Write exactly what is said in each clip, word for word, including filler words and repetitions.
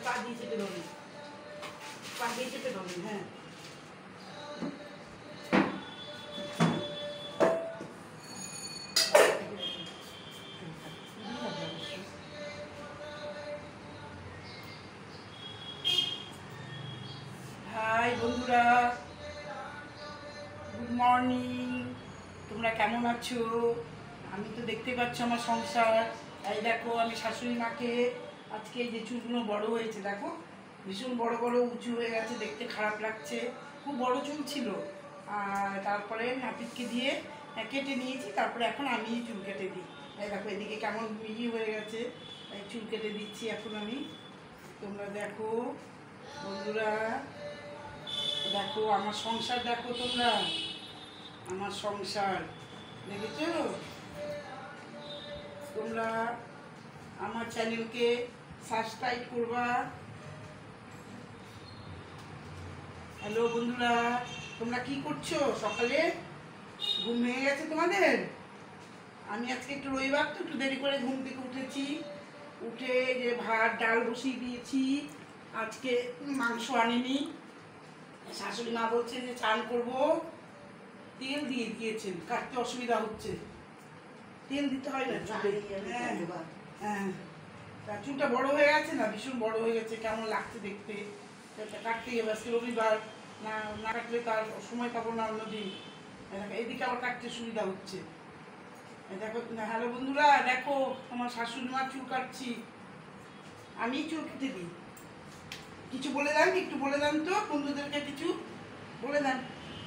পা দিয়ে চেপে ধরুন, পা দিয়ে চেপে ধরুন। হ্যাঁ হাই বন্ধুরা, গুড মর্নিং। তোমরা কেমন আছো? আমি তো দেখতে পাচ্ছ আমার সংসার। এই দেখো আমি শাশুড়ি মাকে আজকে যে চুলগুলো বড় হয়েছে দেখো, ভীষণ বড় বড় উঁচু হয়ে গেছে, দেখতে খারাপ লাগছে। খুব বড় চুল ছিল, আর তারপরে নাপিতকে দিয়ে কেটে নিয়েছি। তারপরে এখন আমি চুল কেটে দিই। এই দেখো এদিকে কেমন মিহি হয়ে গেছে, এই চুল কেটে দিচ্ছি এখন আমি। তোমরা দেখো বন্ধুরা, দেখো আমার সংসার, দেখো তোমরা আমার সংসার দেখেছ? তোমরা আমার চ্যানেলকে সাবস্ক্রাইব করবা। হ্যালো বন্ধুরা, তোমরা কি করছো? সকালে ঘুম ভেঙে গেছে তোমাদের? আমি আজকে একটু রবিবার তো একটু দেরি করে ঘুম থেকে উঠেছি। উঠে যে ভাত ডাল বসিয়ে দিয়েছি। আজকে মাংস আনিনি, শাশুড়ি মা বলছে যে চান করবো, তেল দিয়ে দিয়েছেন, কাটতে অসুবিধা হচ্ছে। তেল দিতে হয় না চুলে। হ্যাঁ হ্যাঁ, তা চুলটা বড় হয়ে গেছে না, ভীষণ বড় হয়ে গেছে, কেমন লাগছে দেখতে। কাটতে গেলে আজকে রবিবার, না না কাটলে তার সময় পাবো না অন্যদিন। এদিকে আবার কাটতে সুবিধা হচ্ছে। দেখো হ্যালো বন্ধুরা, দেখো আমার শাশুড়ি মা চুল কাটছি, আমি চুল কেটে দিই। কিছু বলে দেন, একটু বলে দেন তো বন্ধুদেরকে, কিছু বলে দেন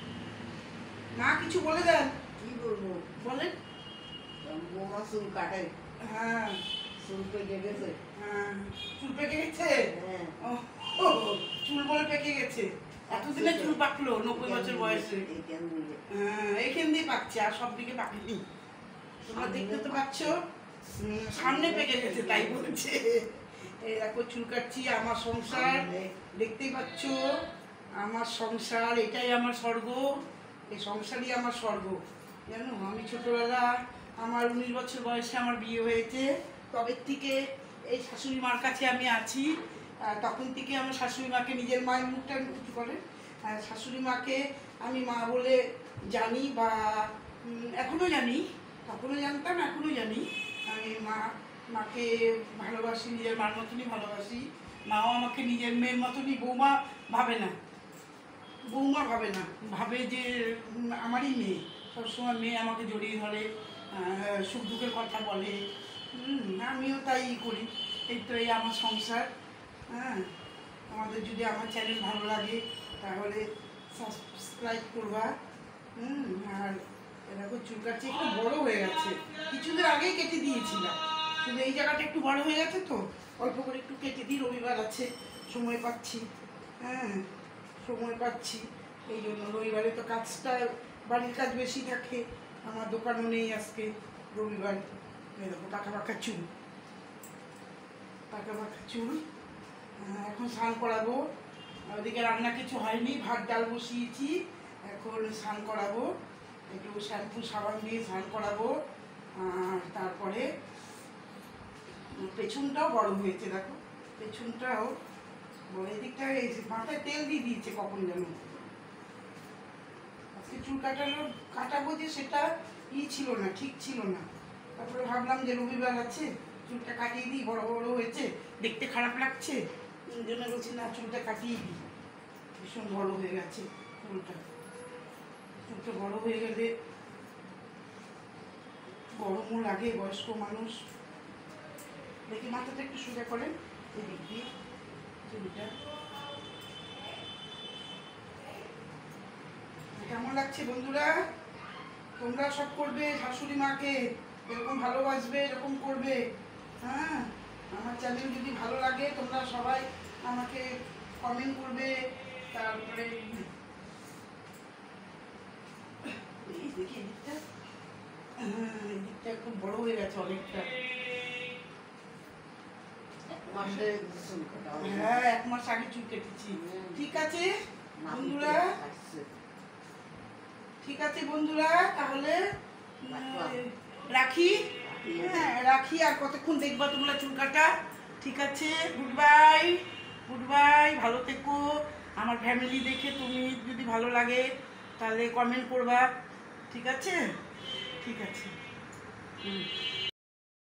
মা, কিছু বলে দেন। কি বলবো বলেন। বৌমা চুল কাটে। হ্যাঁ চুল পেকে গেছে। হ্যাঁ চুল পেকে গেছে। হ্যাঁ ও চুল বলে পেকে গেছে। এতদিনে চুল পাকলো নব্বই বছর বয়সে। হ্যাঁ এইখান দিয়ে পাকছে, আর সব দিকে পাকেনি। তোমরা দেখতে তো পাচ্ছ, সামনে পেকে গেছে তাই বলছে। এই দেখো চুল কাটছি, আমার সংসার দেখতেই পাচ্ছ, আমার সংসার, এটাই আমার স্বর্গ। এই সংসারই আমার স্বর্গ জানো। আমি ছোটবেলা আমার উনিশ বছর বয়সে আমার বিয়ে হয়েছে, তবে থেকে এই শাশুড়ি মার কাছে আমি আছি। তখন থেকে আমার শাশুড়ি মাকে, নিজের মায়ের মুখটা কিছু করে, শাশুড়ি মাকে আমি মা বলে জানি, বা এখনও জানি, তখনও জানতাম এখনও জানি। আমি মা মাকে ভালোবাসি, নিজের মার মতনই ভালোবাসি। মাও আমাকে নিজের মেয়ের মতনই, বৌমা ভাবে না, বৌমা ভাবে না, ভাবে যে আমারই মেয়ে। সবসময় মেয়ে আমাকে জড়িয়ে ধরে, সুখ দুঃখের কথা বলে। আমিও তাই করি। এই তো এই আমার সংসার। হ্যাঁ, আমাদের যদি আমার চ্যানেল ভালো লাগে তাহলে সাবস্ক্রাইব করবা। হুম আর এরকম চুল কাটছে, একটু বড় হয়ে গেছে, কিছুদিন আগেই কেটে দিয়েছিলাম, কিন্তু এই জায়গাটা একটু বড় হয়ে গেছে তো অল্প করে একটু কেটে দিই। রবিবার আছে, সময় পাচ্ছি। হ্যাঁ সময় পাচ্ছি, এই জন্য রবিবারে তো কাজটা, বাড়ির কাজ বেশি থাকে, আমার দোকানও নেই আজকে রবিবার। দেখো পাকা পাকা চুল, পাকা পাকা চুল। এখন স্নান করাবো। ওদিকে রান্না কিছু হয়নি, ভাত ডাল বসিয়েছি, এখন স্নান করাবো, একটু শ্যাম্পু সাবান দিয়ে স্নান করাবো। আর তারপরে পেছনটাও বড় হয়েছে, দেখো পেছনটাও বড়, এদিকটা হয়েছে। মাথায় তেল দিয়ে দিয়েছে কখন যেন। আজকে চুল কাটানো কাটাবো যে সেটা ই ছিল না, ঠিক ছিল না। তারপরে ভাবলাম যে রবিবার আছে, চুলটা কাটিয়ে দিই, বড় বড় হয়েছে, দেখতে খারাপ লাগছে, এই জন্য বলছি না চুলটা কাটিয়ে দিই। ভীষণ বড় হয়ে গেছে চুলটা। চুলটা বড় হয়ে গেলে গরমও লাগে, বয়স্ক মানুষ। দেখি মাথাটা একটু সোজা করেন, এদিক দিয়ে চুলটা কেমন লাগছে বন্ধুরা? তোমরা সব করবে, শাশুড়ি মাকে এরকম ভালোবাসবে, এরকম করবে। হ্যাঁ, আমার চ্যানেল যদি ভালো লাগে তোমরা সবাই আমাকে কমেন্ট করবে। তারপরে দেখি এদিকটা, হ্যাঁ এদিকটা খুব বড় হয়ে গেছে অনেকটা। হ্যাঁ এক মাস আগে চুল কেটেছি। ঠিক আছে বন্ধুরা, ঠিক আছে বন্ধুরা, তাহলে রাখি। হ্যাঁ রাখি, আর কতক্ষণ দেখবা তোমরা চুল কাটা। ঠিক আছে, গুড বাই। গুড বাই, ভালো থেকো। আমার ফ্যামিলি দেখে তুমি যদি ভালো লাগে তাহলে কমেন্ট করবা, ঠিক আছে? ঠিক আছে। হুম।